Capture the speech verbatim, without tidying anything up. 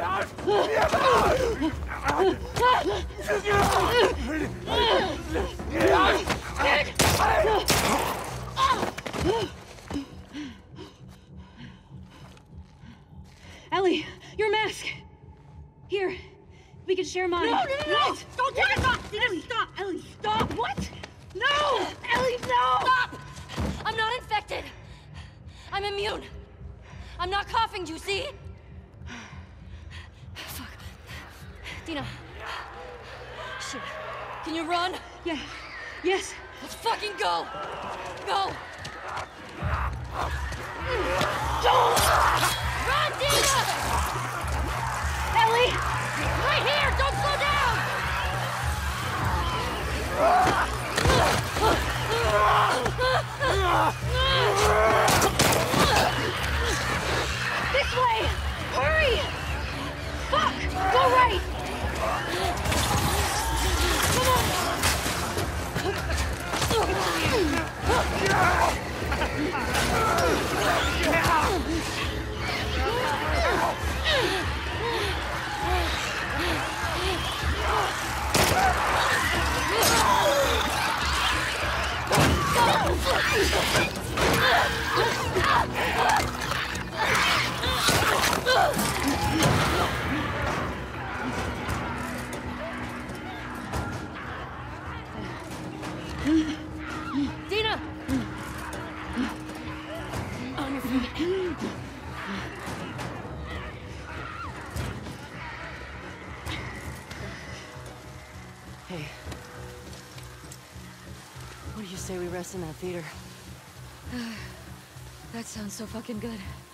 Ellie, your mask. Here, we can share mine. No, no, no, no! What? Don't take it off! Ellie, stop! Ellie, stop! What? No! Ellie, no! Stop! I'm not infected. I'm immune. I'm not coughing, do you see? Fuck. Dina. Shit. Can you run? Yeah. Yes. Let's fucking go! Go! Run, Dina! Ellie! Right here! Don't slow down! This way! Hurry! Fuck! Go right! Dina! On your feet. Hey. What do you say we rest in that theater? That sounds so fucking good.